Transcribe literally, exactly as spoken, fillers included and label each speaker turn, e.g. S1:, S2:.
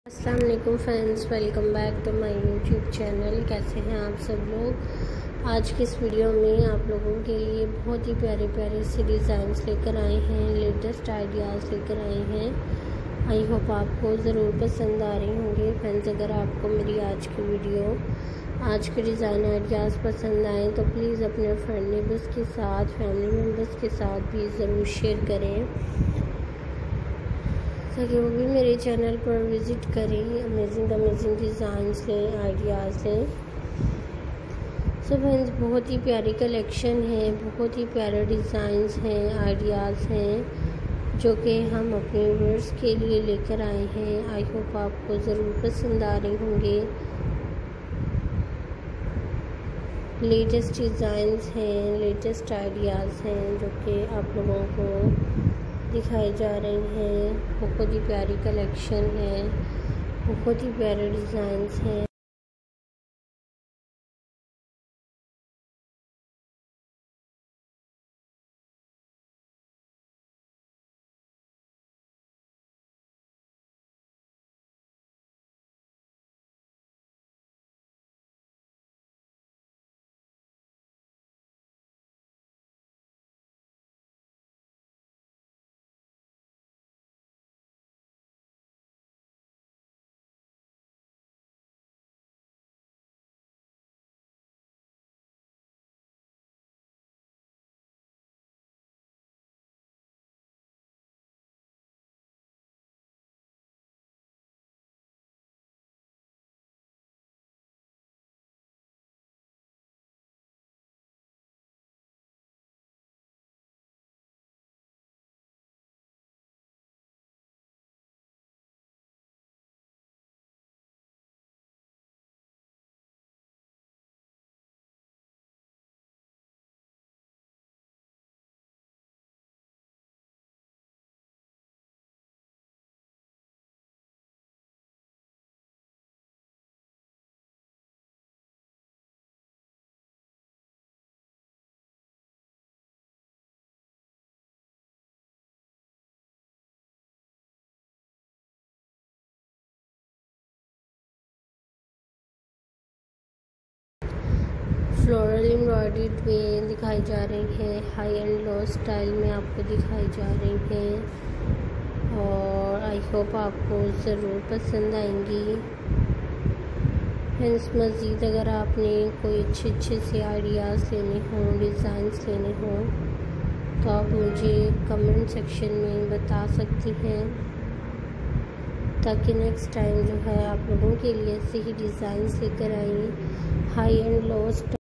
S1: अस्सलाम वालेकुम friends, welcome back to my YouTube channel. कैसे हैं आप सब लोग। आज की इस वीडियो में आप लोगों के लिए बहुत ही प्यारे प्यारे से डिज़ाइंस लेकर आए हैं, लेटेस्ट आइडियाज़ लेकर आए हैं। आई होप आपको ज़रूर पसंद आ रहे होंगे फ्रेंड्स। अगर आपको मेरी आज की वीडियो, आज के डिज़ाइन आइडियाज़ पसंद आए तो प्लीज़ अपने फ्रेंड नेबर्स के साथ, फैमिली मेम्बर्स के साथ भी ज़रूर शेयर करें ताकि वो भी मेरे चैनल पर विज़िट करें, अमेजिंग अमेजिंग डिज़ाइंस लें, आइडियाज़ लें। सो फ्रेंड्स, बहुत ही प्यारी कलेक्शन है, बहुत ही प्यारे डिज़ाइंस हैं, आइडियाज़ हैं जो कि हम अपने व्यूअर्स के लिए लेकर आए हैं। आई होप आपको ज़रूर पसंद आ रहे होंगे। लेटेस्ट डिज़ाइंस हैं, लेटेस्ट आइडियाज़ हैं जो कि आप लोगों को दिखाई जा रही हैं। बहुत ही प्यारी कलेक्शन है, बहुत ही प्यारे डिज़ाइंस हैं। फ्लोरल एम्ब्रॉयडरी में दिखाई जा रही है, हाई एंड लो स्टाइल में आपको दिखाई जा रही है और आई होप आपको ज़रूर पसंद आएंगी। फ्रेंड्स, मज़ीद अगर आपने कोई अच्छे अच्छे से आइडियाज़ लेने हों, डिज़ाइंस लेने हों तो आप मुझे कमेंट सेक्शन में बता सकती हैं ताकि नेक्स्ट टाइम जो है आप लोगों के लिए ऐसे ही डिज़ाइंस लेकर आएँ, हाई एंड लो